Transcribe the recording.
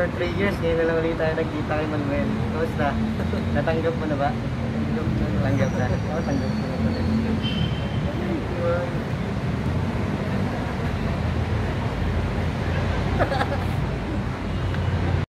after 3 years, ngayon na lang ulit tayo nagkita kay Manuel. Kamusta? Natanggap mo na ba? Tanggap na. Oo, tanggap ko na.